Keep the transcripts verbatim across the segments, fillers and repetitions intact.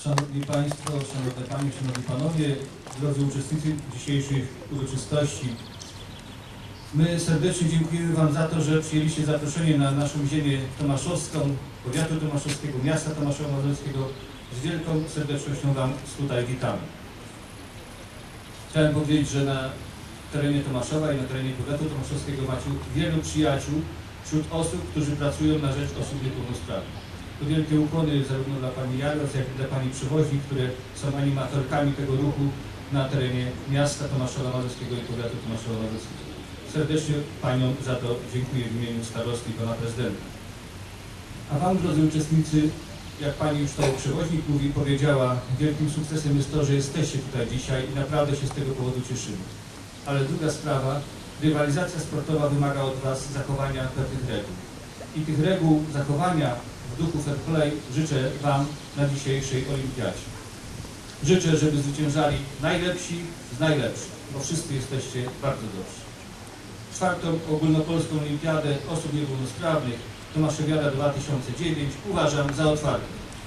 Szanowni Państwo, Szanowne Panie, Szanowni Panowie, drodzy uczestnicy dzisiejszych uroczystości, my serdecznie dziękujemy Wam za to, że przyjęliście zaproszenie na naszą ziemię tomaszowską, powiatu tomaszowskiego, miasta Tomaszowa Mazowieckiego. Z wielką serdecznością Wam tutaj witamy. Chciałem powiedzieć, że na terenie Tomaszowa i na terenie powiatu tomaszowskiego macie wielu przyjaciół wśród osób, którzy pracują na rzecz osób niepełnosprawnych. To wielkie ukłony zarówno dla Pani Jaros, jak i dla Pani przewoźnik, które są animatorkami tego ruchu na terenie miasta Tomaszowa Mazowieckiego i powiatu Tomaszowa Mazowieckiego. Serdecznie Paniom za to dziękuję w imieniu starosty i Pana Prezydenta. A Wam, drodzy uczestnicy, jak Pani już to przewoźnik mówi, powiedziała, wielkim sukcesem jest to, że jesteście tutaj dzisiaj i naprawdę się z tego powodu cieszymy. Ale druga sprawa, rywalizacja sportowa wymaga od Was zachowania pewnych reguł. I tych reguł zachowania w duchu fair play życzę Wam na dzisiejszej olimpiadzie. Życzę, żeby zwyciężali najlepsi z najlepszych, bo wszyscy jesteście bardzo dobrzy. Czwartą ogólnopolską olimpiadę osób niepełnosprawnych Tomaszowiada dwa tysiące dziewięć uważam za otwartą.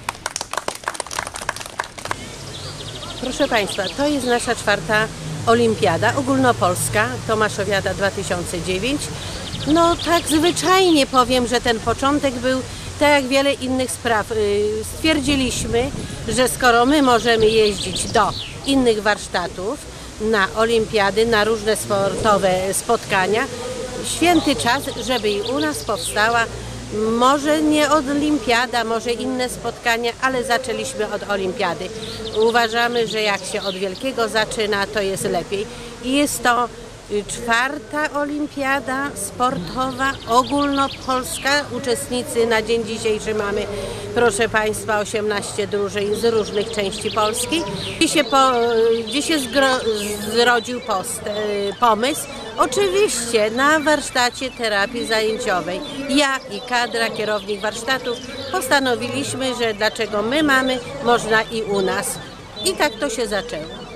Proszę Państwa, to jest nasza czwarta olimpiada ogólnopolska Tomaszowiada dwa tysiące dziewięć. No tak zwyczajnie powiem, że ten początek był tak jak wiele innych spraw. Stwierdziliśmy, że skoro my możemy jeździć do innych warsztatów na olimpiady, na różne sportowe spotkania, święty czas, żeby i u nas powstała może nie olimpiada, może inne spotkania, ale zaczęliśmy od olimpiady. Uważamy, że jak się od wielkiego zaczyna, to jest lepiej. I jest to czwarta olimpiada sportowa ogólnopolska. Uczestnicy na dzień dzisiejszy mamy, proszę Państwa, osiemnaście drużyn z różnych części Polski. Gdzie się, po, gdzie się zrodził post, pomysł? Oczywiście na warsztacie terapii zajęciowej. Ja i kadra, kierownik warsztatów postanowiliśmy, że dlaczego my mamy, można i u nas. I tak to się zaczęło.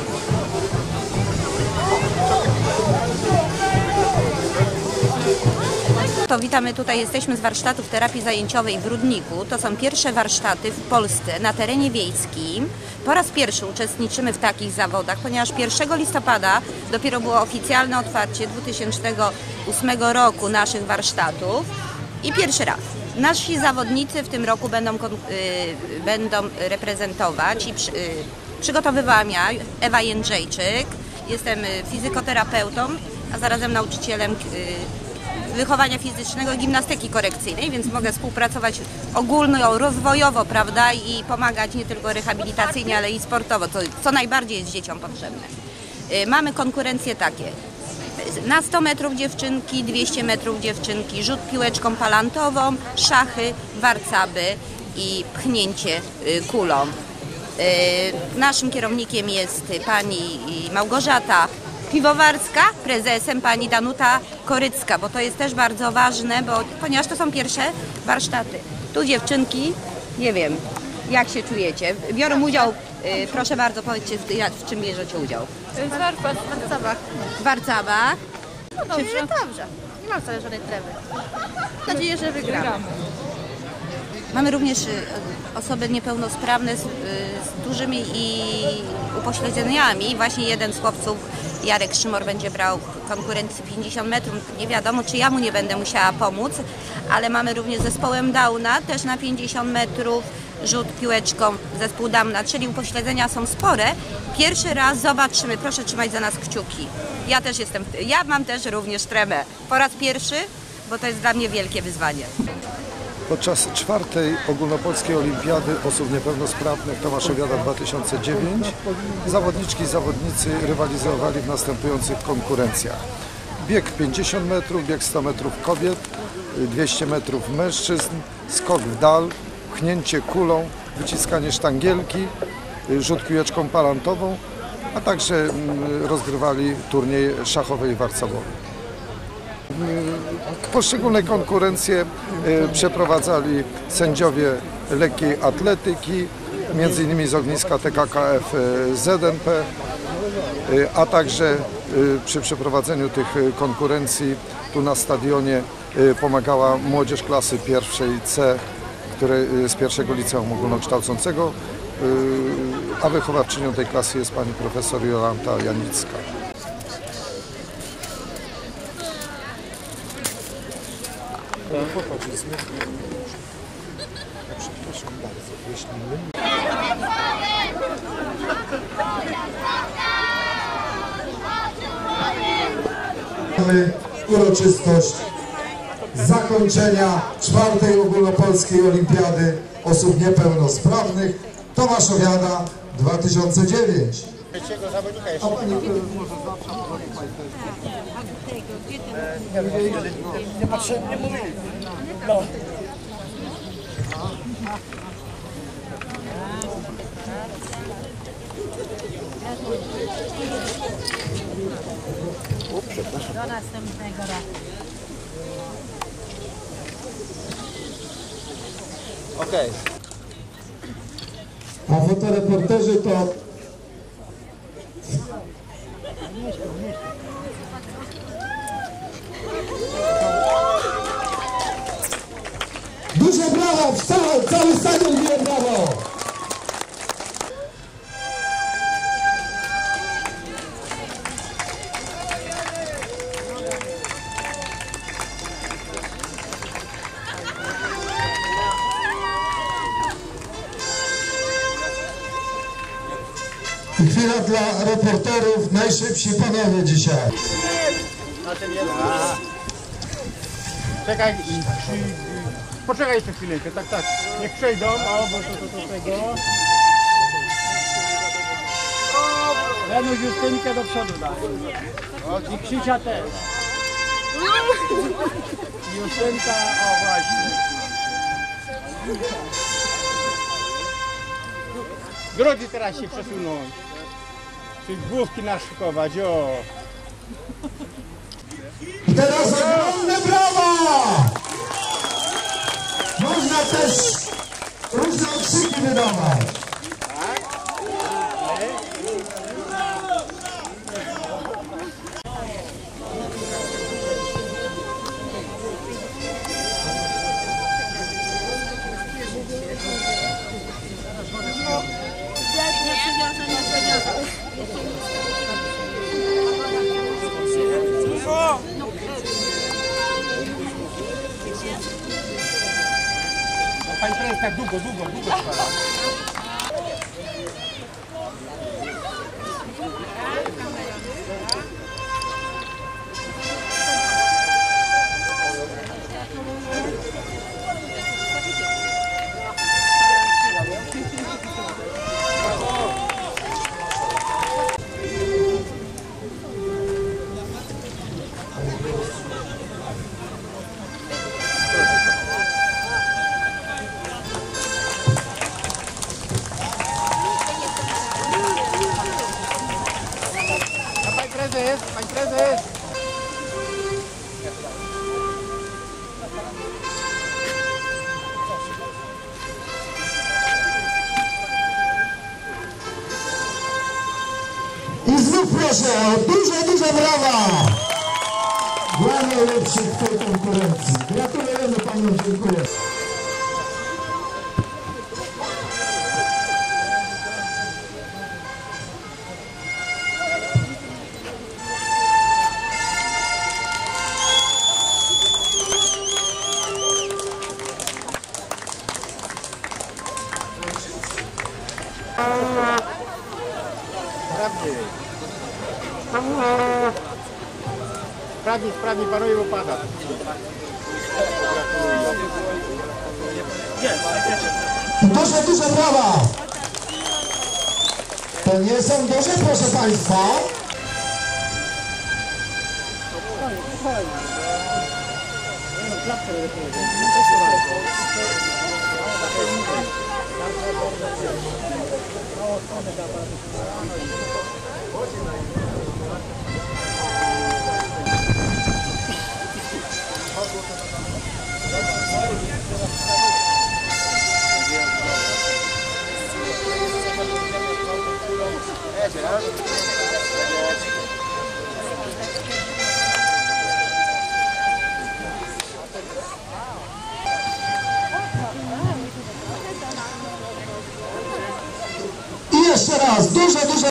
To witamy tutaj, jesteśmy z warsztatów terapii zajęciowej w Rudniku. To są pierwsze warsztaty w Polsce na terenie wiejskim. Po raz pierwszy uczestniczymy w takich zawodach, ponieważ pierwszego listopada dopiero było oficjalne otwarcie dwa tysiące ósmego roku naszych warsztatów i pierwszy raz. Nasi zawodnicy w tym roku będą, yy, będą reprezentować i przy, yy, przygotowywałam ja, Ewa Jędrzejczyk. Jestem fizykoterapeutą, a zarazem nauczycielem yy, wychowania fizycznego i gimnastyki korekcyjnej, więc mogę współpracować ogólno, rozwojowo, prawda, i pomagać nie tylko rehabilitacyjnie, ale i sportowo, co, co najbardziej jest dzieciom potrzebne. Yy, mamy konkurencje takie. Na sto metrów dziewczynki, dwieście metrów dziewczynki, rzut piłeczką palantową, szachy, warcaby i pchnięcie yy, kulą. Yy, naszym kierownikiem jest pani Małgorzata Piwowarska, prezesem pani Danuta Korycka, bo to jest też bardzo ważne, bo, ponieważ to są pierwsze warsztaty. Tu dziewczynki, nie wiem, jak się czujecie, biorą udział, y, proszę bardzo, powiedzcie, w, w czym bierzecie udział? W warcabach. W warcabach? No dobrze, dobrze. Nie mam wcale żadnej tremy. Mam nadzieję, że wygramy. Mamy również osoby niepełnosprawne z, z dużymi i upośledzeniami. Właśnie jeden z chłopców, Jarek Szymor, będzie brał konkurencję pięćdziesiąt metrów. Nie wiadomo, czy ja mu nie będę musiała pomóc, ale mamy również zespołem Downa, też na pięćdziesiąt metrów, rzut piłeczką, zespół Downa, czyli upośledzenia są spore. Pierwszy raz zobaczymy, proszę trzymać za nas kciuki. Ja też jestem, ja mam też również tremę. Po raz pierwszy, bo to jest dla mnie wielkie wyzwanie. Podczas czwartej ogólnopolskiej olimpiady osób niepełnosprawnych Tomaszowiada dwa tysiące dziewięć zawodniczki i zawodnicy rywalizowali w następujących konkurencjach. Bieg pięćdziesiąt metrów, bieg sto metrów kobiet, dwieście metrów mężczyzn, skok w dal, pchnięcie kulą, wyciskanie sztangielki, rzut piłeczką palantową, a także rozgrywali turniej szachowy i warcabowy. Poszczególne konkurencje przeprowadzali sędziowie lekkiej atletyki, między innymi z ogniska T K K F Z N P, a także przy przeprowadzeniu tych konkurencji tu na stadionie pomagała młodzież klasy pierwszej C, które z pierwszego liceum ogólnokształcącego, a wychowawczynią tej klasy jest pani profesor Jolanta Janicka. Przepraszam bardzo, jeśli my... Mamy uroczystość zakończenia czwartej ogólnopolskiej olimpiady osób niepełnosprawnych Tomaszowiada dwa tysiące dziewięć. Trzeciego zawodnika jeszcze. Nie patrzyłem, nie mówili. No. Do następnego roku. Okej. A fotoreporterzy to duże brawa, cały, cały stadion bije brawo! I chwila dla reporterów, najszybsi panowie dzisiaj. Czekaj. Poczekaj jeszcze chwileczkę, tak, tak. Niech przejdą, a bo to, to, to tego. Janusz Justynkę do przodu daj. I Krzysia też. Justynka, o właśnie. Drodzy teraz się przesunąć. Czyli główki naszykować, o. Teraz ogromne brawa! Można też różne okrzyki wydawać. Pani prezes tak długo, długo, długo trwa. Prezes, pani prezes! I znów proszę o duże, duże brawa dla najlepszych w tej konkurencji. Gratulujemy paniom, dziękuję. Sprawdźcie. Sprawdź, sprawdź, panowie, bo pada. Duże, duże brawa! To nie są duże, proszę państwa. jeszcze raz, dużo, dużo.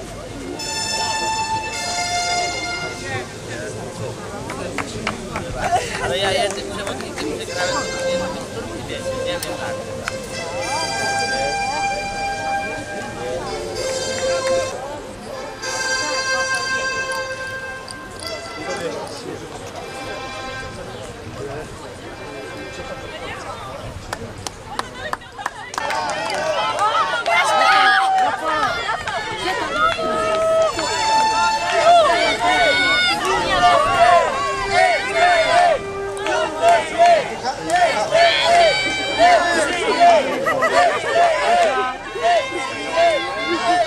Ale ja jednym przewodnikiem wygrałem, to nie wiem, nie wiem tak. Hey!